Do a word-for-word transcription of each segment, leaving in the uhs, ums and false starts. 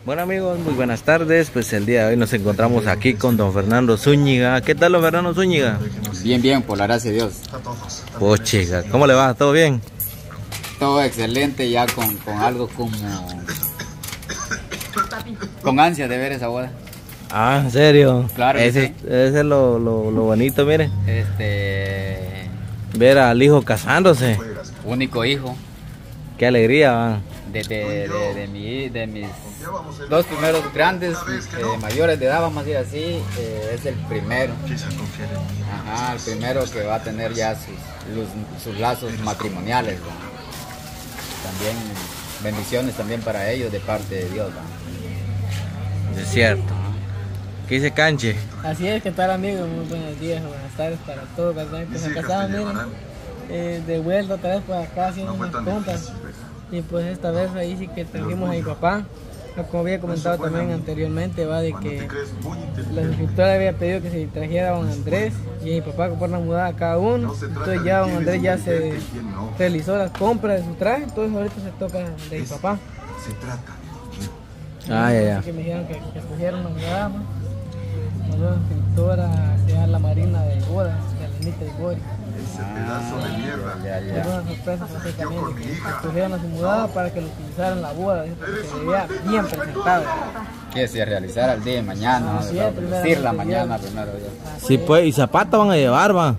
Bueno amigos, muy buenas tardes. Pues el día de hoy nos encontramos aquí con don Fernando Zúñiga. ¿Qué tal don Fernando Zúñiga? Bien, bien, por la gracia de Dios. Pues chica, ¿cómo le va? ¿Todo bien? Todo excelente, ya con, con algo como... con ansia de ver esa boda. Ah, ¿en serio? Claro. Ese, Sí. ese es lo, lo, lo bonito, mire. Este... Ver al hijo casándose. único hijo. Qué alegría, va. De, de, de, de, mi, de mis dos primeros grandes, eh, mayores de edad, vamos a decir así, eh, es el primero. Ajá, el primero que va a tener ya sus, los, sus lazos matrimoniales, ¿no? También bendiciones también para ellos de parte de Dios, ¿no? Es cierto. ¿Qué dice Canche? Así es, ¿qué tal amigos? Muy buenos días, buenas tardes para todos, ¿verdad? Que se han casado, miren, eh, de vuelta otra vez por acá haciendo unas compras. Y pues esta vez ahí sí que trajimos a mi papá, como había comentado también anteriormente, va de que la suscriptora había pedido que se trajera a don Andrés y a mi papá comprar una mudada a cada uno. Entonces ya don Andrés ya se realizó las compras de su traje, entonces ahorita se toca de mi papá. Ah, ya, ya. Que me dijeron que, que escogieron una mudada, pues. La suscriptora sea la Marina de bodas, de la Anita de Boris. Ah, ya, ya, Fue una sorpresa porque también de que escogieron a su mudada para que lo utilizaran en la boda, porque se veía bien presentado. que se realizara el día de mañana, ¿no? Así es, Decir la primeramente mañana Dios. primero Dios. Sí, pues, y zapatos van a llevar, va.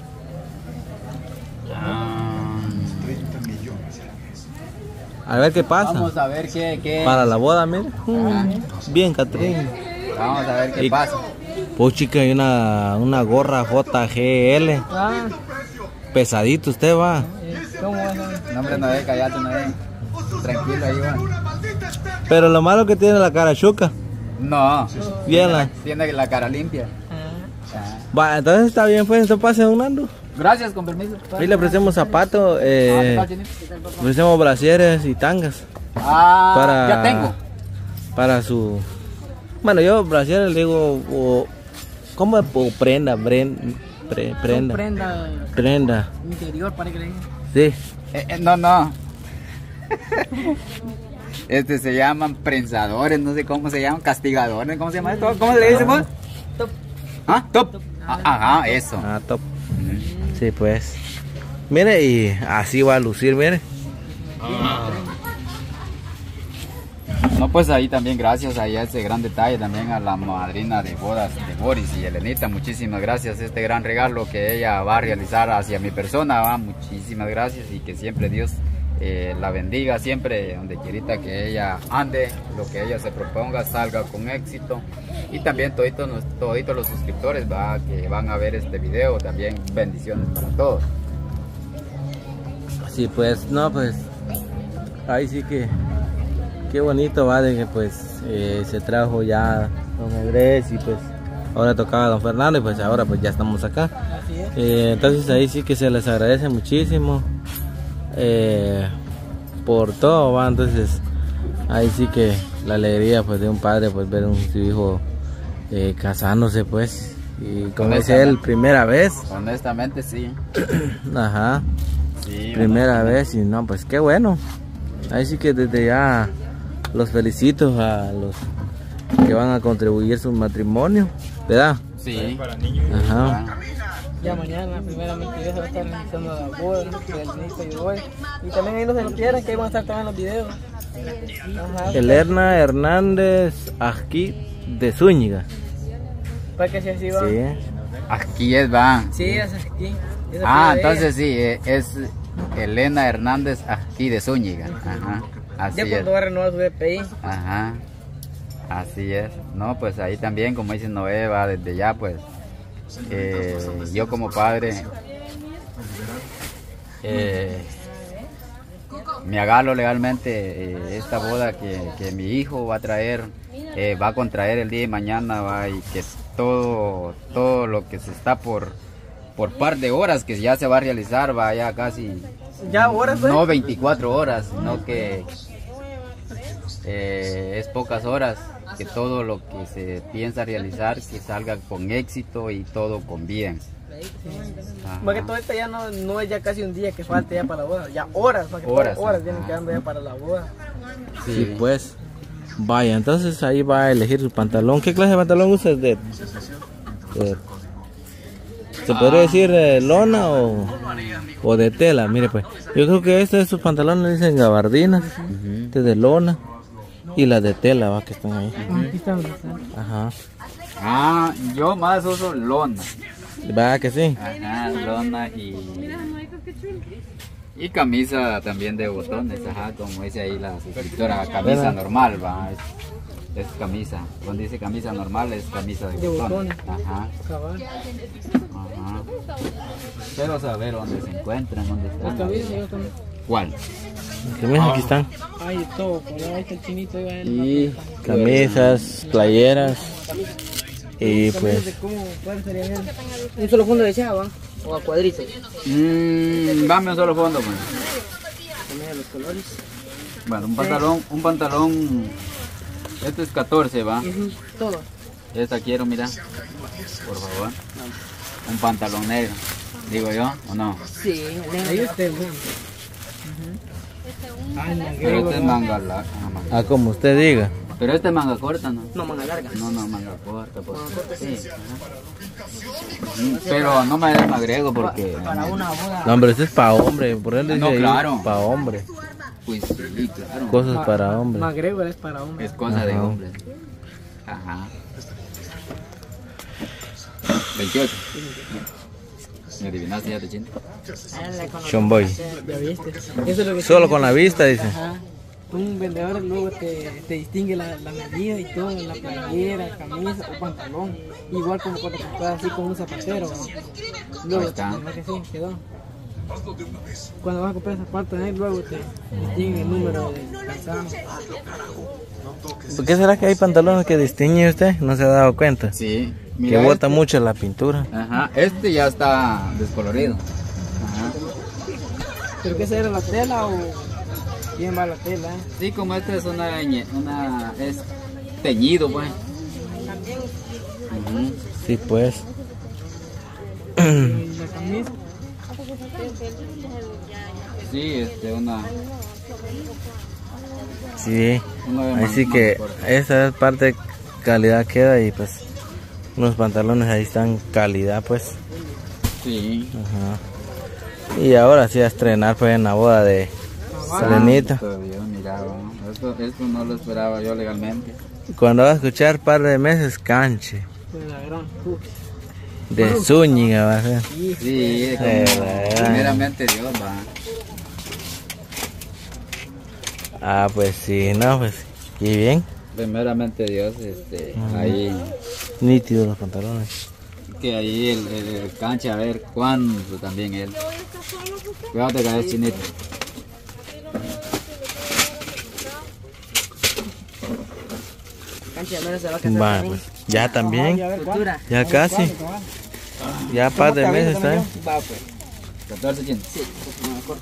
Ah, A ver qué pasa. vamos a ver qué, qué... Para la boda, mire. Ajá. Bien, Catrín. Vamos a ver qué Y- pasa. Pues chica, hay una, una gorra J G L. Ah, Pesadito usted va. eh, ¿cómo es? No, hombre, no ve, cállate, no ve. Tranquilo ahí, va. Pero lo malo que tiene la cara chuca. No, Bien la. tiene la cara limpia. Ah, Ah. Va, entonces está bien, pues, esto pase don Nando. Gracias, con permiso. Ahí le ofrecemos zapatos, Ah, eh, ¿qué tal, Chinito? le ofrecemos brasieres y tangas. Ah, Para, ya tengo. Para su... Bueno, yo brasieres le digo, o, ¿cómo es? O prenda, bren, pre- prenda, prenda prenda, interior para que le digan. sí. Eh, eh, no, no. Este se llaman prensadores, no sé cómo se llaman, castigadores, ¿cómo se llama esto? ¿Cómo se le dice, vos? Top. ¿Ah? Top. Ah, ajá, eso. Ah, top. Sí, pues. Mire, y así va a lucir, mire. No, pues ahí también gracias ahí a ese gran detalle también a la madrina de bodas de Boris y Elenita, muchísimas gracias, este gran regalo que ella va a realizar hacia mi persona, va, muchísimas gracias y que siempre Dios eh, la bendiga, siempre donde quierita que ella ande, lo que ella se proponga salga con éxito y también toditos, toditos los suscriptores va, que van a ver este video, también bendiciones para todos. Sí, pues, no, pues, ahí sí que, qué bonito, va, de que pues eh, se trajo ya don Andrés y pues ahora tocaba don Fernando y pues ahora pues ya estamos acá. Así es. Eh, entonces ahí sí que se les agradece muchísimo eh, por todo, va, entonces ahí sí que la alegría pues de un padre pues ver a un, su hijo eh, casándose pues y como es él primera vez, Honestamente sí. ajá. Sí, Primera vez y no, pues qué bueno. Ahí sí que desde ya los felicito a los que van a contribuir a su matrimonio, ¿verdad? sí. Ajá. Ya mañana, primeramente Dios, se va a estar realizando la boda del Nito y de hoy. Y también ahí no se lo pierdan, que ahí van a estar también los videos. Ajá. Elerna Hernández aquí de Zúñiga. Para que se así va. Sí. Aquí es, va. Sí, esa es aquí. Esa Ah, fue de entonces sí, eh, es Elena Hernández aquí de Zúñiga. Ajá, ella. así Ya es. cuando va a renovar su D P I. Ajá, así es. No, pues ahí también, como dice Noé, va desde ya, pues eh, yo como padre eh, me agalo legalmente eh, esta boda que, que mi hijo va a traer, eh, va a contraer el día de mañana, va, y que todo, todo lo que se está por, por par de horas que ya se va a realizar, va ya casi, Ya ahora pues. no veinticuatro horas, sino que eh, es pocas horas, que todo lo que se piensa realizar, que salga con éxito y todo con bien. Ajá. Porque todo esto ya no, no es ya casi un día que falta ya para la boda, ya horas, porque Horas, horas ajá. vienen quedando ya para la boda. Sí, pues. Vaya, entonces ahí va a elegir su pantalón. ¿Qué clase de pantalón usa? ¿De, de ¿Se podría decir de lona o, o de tela? Mire pues, yo creo que este de sus pantalones dicen gabardinas, uh-huh. Este de lona y las de tela, va, que están ahí. Uh-huh. Ajá. Ah, yo más uso lona. Va, que sí. Ajá, lona y... Y camisa también de botones, ajá, como dice ahí la suscriptora, camisa normal, va. Es, es camisa. Cuando dice camisa normal es camisa de, de botones. Ajá. Ajá. Pero saber dónde se encuentran, dónde están. ¿Cuál? Camisas aquí están. Ay, todo, ahí está el chinito. Y camisas, playeras. Y pues... ¿Un solo fondo de chava o a cuadritos? Mmm, dame un solo fondo, pues. También los colores. Bueno, un pantalón, un pantalón... Este es catorce, ¿va? Uh-huh. Todo. Esta quiero, mira. Por favor. No. Un pantalón negro. Digo yo, ¿o no? Sí, ahí está el mundo. Pero este es manga larga. Ah, como usted diga. Pero este es manga corta, ¿no? No, manga larga. No, no, manga corta. Pues. Manga corta, sí. Sí. Pero no me agrego porque... Para una boda. No, hombre, este es para hombre. Por él dice no, claro. Para hombre. Pues sí, claro. Cosas Ma, para hombres. MacGregor es para hombres. Es cosa Ajá. de hombres. Ajá. veintiocho. ¿Me adivinaste ya, Techín? Chomboy. Ya viste. Eso es lo que Solo con la vista, dice. Ajá. Un vendedor luego te, te distingue la, la medida y todo, la playera, camisa o pantalón. Igual como cuando compras así con un zapatero. Luego, Ahí está. Que sí, quedó. Cuando vas a comprar zapatos, ahí luego te distingue el número de calzado. ¿Por qué será que hay pantalones que distingue usted? ¿No se ha dado cuenta? Sí. Que bota este... mucho la pintura. Ajá, este ya está descolorido. Ajá. ¿Pero qué será la tela o bien va la tela? Eh? Sí, como este es una, una es teñido, pues. Uh-huh. Sí, pues. ¿Y la camisa? Sí, este, una... Sí, así que esa parte calidad queda y pues unos pantalones ahí están calidad pues. Sí. Ajá. Y ahora sí a estrenar pues en la boda de Selenita. Mira, esto, esto no lo esperaba yo legalmente. Cuando va a escuchar par de meses canche. De la gran puta. De Zúñiga va a ser. Sí, como primeramente Dios va. Ah, pues sí, no, pues, y bien. Primeramente Dios, este, uh-huh. Ahí... Nítidos los pantalones. Que ahí el, el, el cancha, a ver cuándo también él. Cuídate que es chinito. Cancha, menos se va a casar Va, también. pues, ya también. Cultura. Ya casi. Ya par de meses está. Va, pues. catorce chinos. Sí, pues, corto.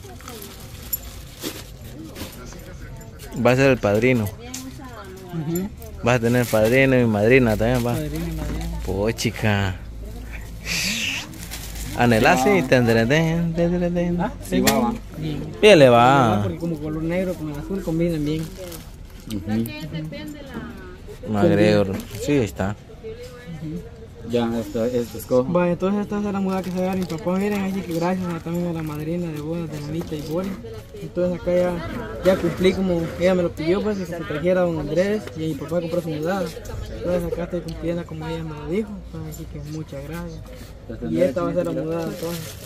Va a ser el padrino. Uh-huh. Vas a tener padrino y madrina también, va. Padrino y madrina. Pues chica. Anhelar sí, tendré den, ¿Ah? Sí, va, va. Bien le va. Porque como color negro con el azul combinan bien. Uh-huh. MacGregor, sí, ahí está. Uh-huh. Ya, esto, esto es cojo. Bueno, entonces esta es la muda que se da a mi papá. Miren, así que gracias a, también a la madrina de bodas de Anita y Boris. Entonces acá ya, ya cumplí como ella me lo pidió, pues que se trajera a don Andrés y a mi papá compró su mudada. Entonces acá estoy cumpliendo como ella me lo dijo. Entonces así que muchas gracias. Y esta va a ser la mudada entonces.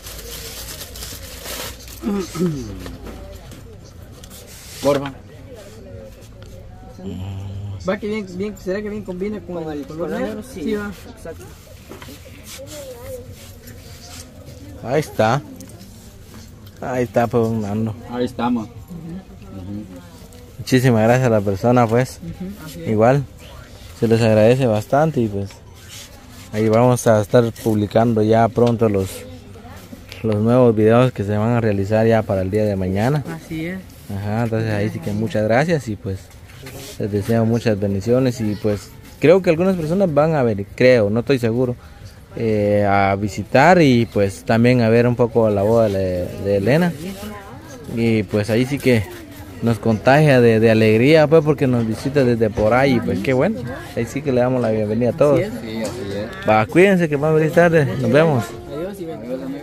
Porfa. Va que bien, bien, ¿será que bien combina con, con el color negro? Sí, sí, va. Exacto. Ahí está. Ahí está, pues, Nando. Ahí estamos. Uh-huh. Uh-huh. Muchísimas gracias a la persona, pues. Uh-huh. Igual, se les agradece bastante y pues ahí vamos a estar publicando ya pronto los, los nuevos videos que se van a realizar ya para el día de mañana. Así es. Ajá, entonces ahí sí que muchas gracias y pues les deseo muchas bendiciones y pues creo que algunas personas van a ver, creo, no estoy seguro, eh, a visitar y pues también a ver un poco la boda de, de Elena y pues ahí sí que nos contagia de, de alegría, pues, porque nos visita desde por ahí, pues qué bueno. Ahí sí que le damos la bienvenida a todos. Sí, así es. Va, cuídense que va a venir tarde, nos vemos. Adiós y bendiciones.